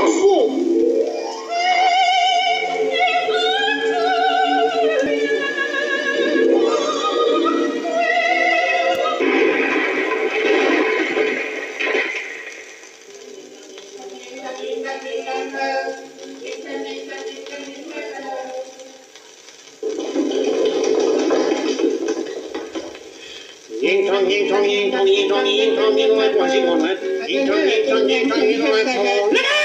树。迎唱迎唱迎唱迎唱迎唱迎来关心我们，迎唱迎唱迎唱迎来跑。